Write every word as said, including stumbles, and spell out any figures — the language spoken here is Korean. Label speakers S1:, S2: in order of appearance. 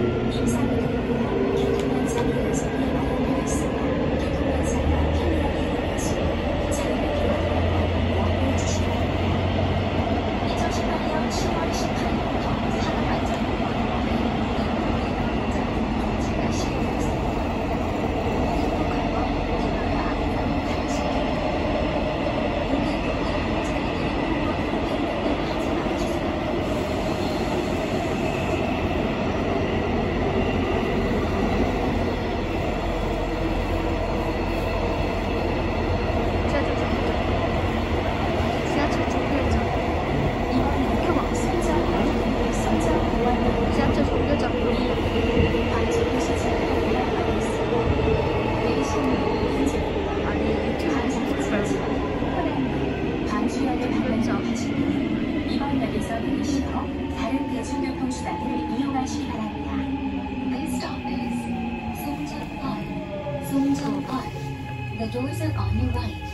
S1: 임산부들입니다. 교통반사 예정이 마련되어 있으며 교통반사가 편리하게 이용하시 차량을 기다려 양해해 주시기 바랍니다. 이천십팔 년 시월 십팔 일부터 산업안전부 제가 시행되었습니다. 행복한 건 그녀의 아름다운 당신에게 모든 보호자에게 행복을 하지 말아주세요.
S2: 지하철 정류장.
S1: 이번에는
S2: 켜봐.
S1: 순정 순정 보안로
S2: 지하철 정류장으로.
S1: 반지 표시지를 위반하고 있습니다. 내리시는 현재
S2: 아니, 유튜브
S1: 반지
S2: 보지 말고.
S1: 호랑이 반주역을 방문하신 분은 이번 역에서 내리시어 다른 대중교통 수단을 이용하시기 바랍니다. This stop is 송전park. 송전park. The doors are on your right.